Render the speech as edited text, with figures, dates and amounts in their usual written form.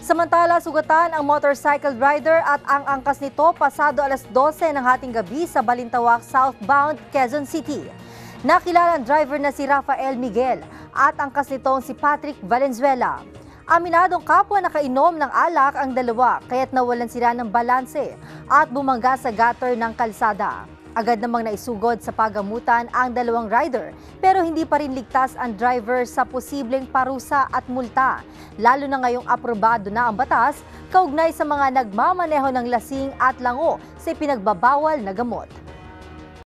Samantala, sugatan ang motorcycle rider at ang angkas nito pasado alas 12 ng hating gabi sa Balintawak, southbound, Quezon City. Nakilala ang driver na si Rafael Miguel at angkas nitong si Patrick Valenzuela. Aminadong kapwa nakainom ng alak ang dalawa kaya't nawalan sila ng balanse at bumangga sa gutter ng kalsada. Agad namang naisugod sa pagamutan ang dalawang rider pero hindi pa rin ligtas ang driver sa posibleng parusa at multa. Lalo na ngayong aprobado na ang batas kaugnay sa mga nagmamaneho ng lasing at lango sa pinagbabawal na gamot.